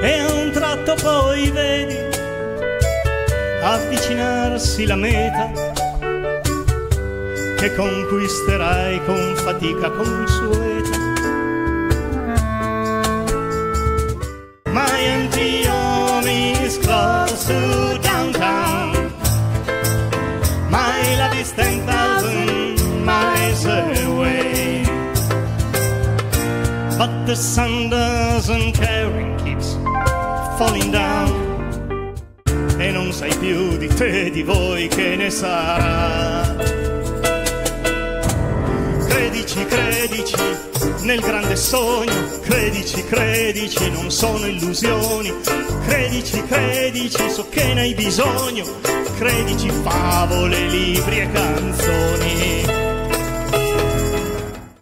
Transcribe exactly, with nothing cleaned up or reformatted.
e a un tratto poi vedi avvicinarsi la meta che conquisterai con fatica consueta. My empty home is close to downtown. My love is ten thousand miles away. But the sun doesn't care and keeps falling down. E non sai più di te, di voi che ne sarà. Credici, credici nel grande sogno, credici, credici, non sono illusioni. Credici, credici, so che ne hai bisogno. Credici, favole, libri e canzoni.